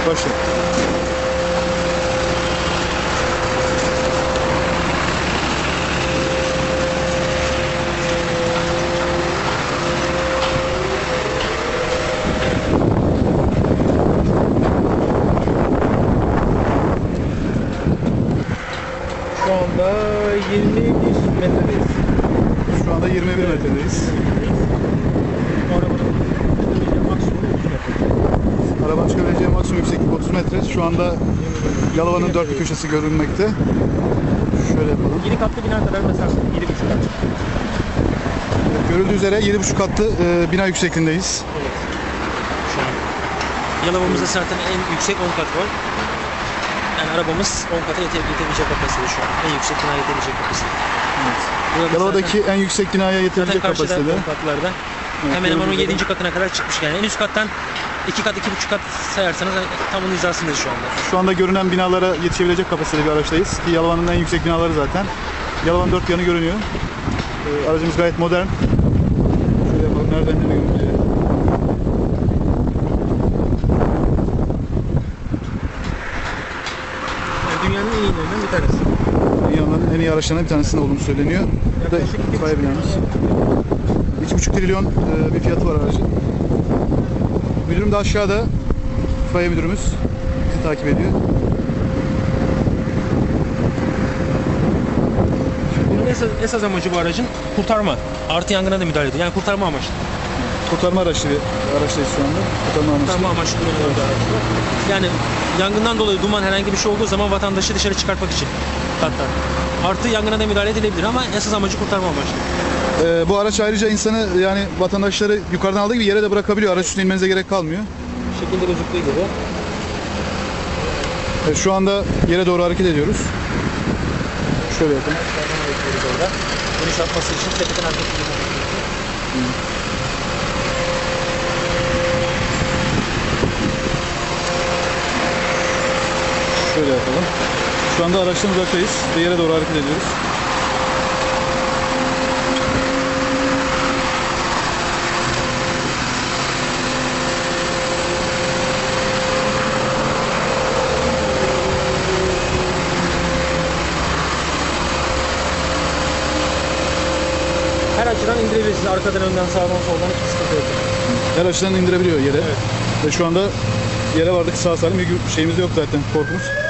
Başla. Şu anda 21 metredeyiz. Şu anda 21 metredeyiz. Arabanın çıkabileceği maksimum yükseklik 30 metre. Şu anda Yalova'nın dört bir köşesi görünmekte. Şöyle yapalım. 7 katlı bina kadar mesafe. 7,5 kat. Görüldüğü üzere 7,5 katlı bina yüksekliğindeyiz. Evet. Şu an Yalova'mızda zaten en yüksek 10 kat var. Yani arabamız 10 kata yetebilecek kapasitede şu an. En yüksek binaya yetebilecek kapasitede. Evet. Burada Yalova'daki en yüksek binaya yetebilecek zaten karşıda kapasitede. 10 katlarda. Evet, Hemen hemen o gördüğünüz 7. katına kadar çıkmış yani. En üst kattan 2 kat, 2,5 kat sayarsanız tam onun hizasındayız şu anda. Şu anda görünen binalara yetişebilecek kapasitede bir araçtayız. Ki Yalova'nın en yüksek binaları zaten. Yalova'nın dört yanı görünüyor. Aracımız gayet modern. Şöyle yapalım, merdivenlerini görünüyor. Yani dünyanın en iyilerinden bir tanesi. Dünyanın en iyi araçlarından bir tanesinde olduğunu söyleniyor. Bu da itfaiye binamız. 2,5 trilyon bir fiyatı var aracın. Müdürüm de aşağıda. İtfaiye müdürümüz bizi takip ediyor. Bunun esas amacı bu aracın kurtarma. Artı yangına da müdahale ediyor. Yani kurtarma amaçlı. Kurtarma araçlı bir araçtayız şu anda. Kurtarma amaçlı kullanılan bir araç bu. Yani yangından dolayı duman herhangi bir şey olduğu zaman vatandaşı dışarı çıkartmak için katlar. Artı yangına da müdahale edilebilir ama esas amacı kurtarma amaçlı. Bu araç ayrıca insanı, yani vatandaşları yukarıdan aldığı gibi yere de bırakabiliyor. Araç üstüne inmenize gerek kalmıyor. Bu şekilde gözüktüğü gibi. Şu anda yere doğru hareket ediyoruz. Şöyle yapalım. Dönüş yapması için tepeden hareket ediyoruz. Şöyle yapalım. Şu anda araçtan uzaktayız ve yere doğru hareket ediyoruz. Her açıdan indirebilirsiniz. Arkadan, önden, sağdan, soldan hiçbir sıkıntı yok. Her açıdan indirebiliyor yere. Evet. Ve şu anda yere vardık sağ salim. Bir şeyimiz de yok zaten, korkumuz.